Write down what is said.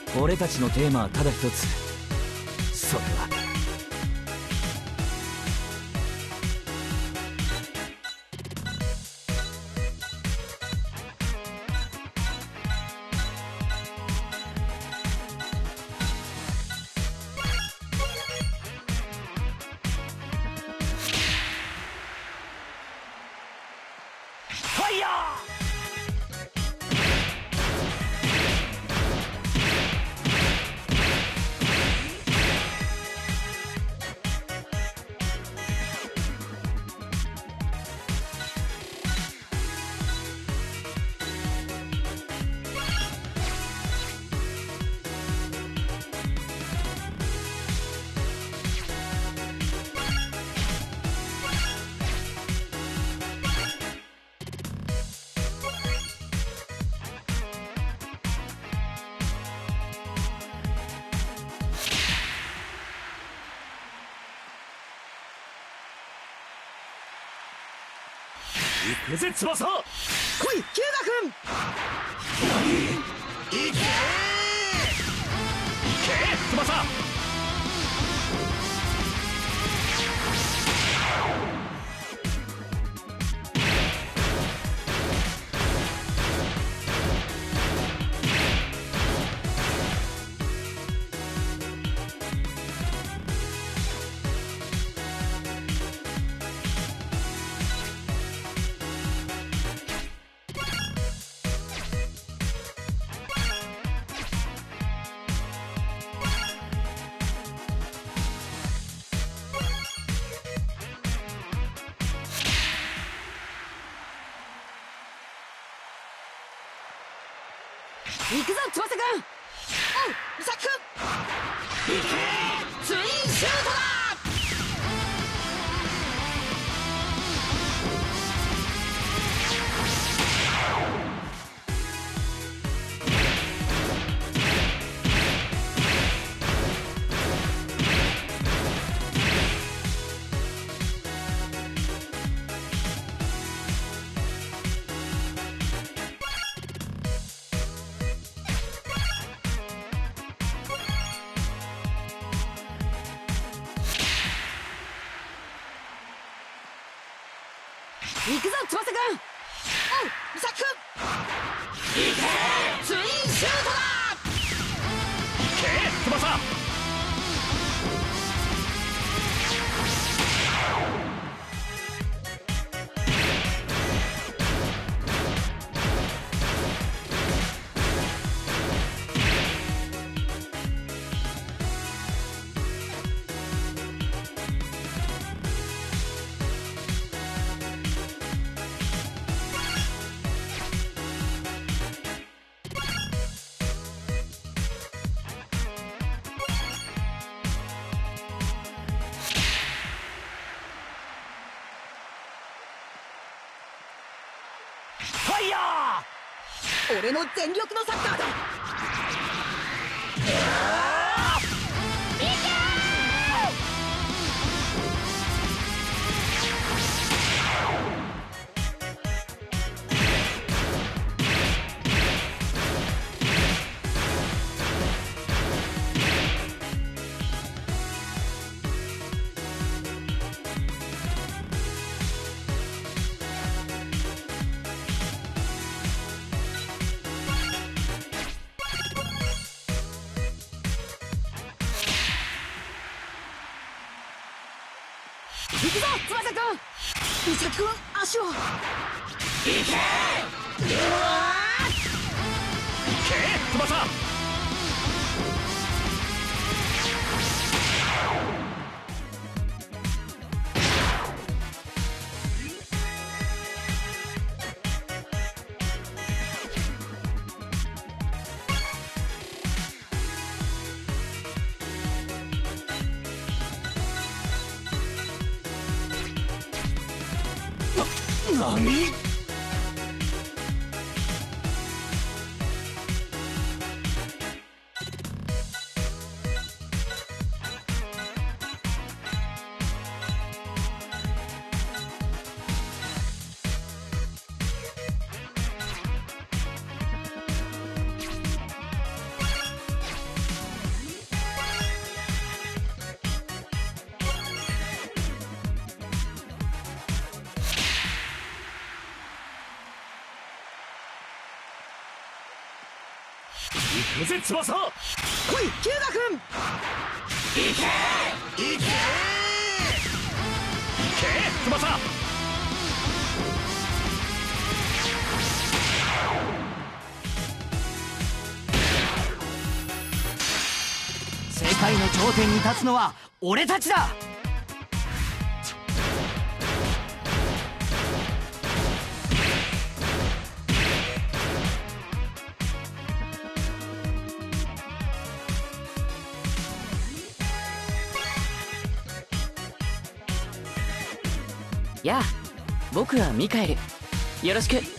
俺たちのテーマはただ一つ。それはファイヤー。行くぜ翼。来いキューガ君。いけ翼。行くぞ翼くん。おうミサキくん。行けツインシュートだ。行くぞ翼くん。おうミサキくん。行けツインシュートだ。行け翼。ファイヤー。俺の全力のサッカーだ。行くぞ翼くん。ミサキくん足を。行けうわー。行け翼。何？ 行くぜ翼。来いキュウガ君。行け行け行け翼。世界の頂点に立つのは俺たちだ。 やあ、僕はミカエル。よろしく。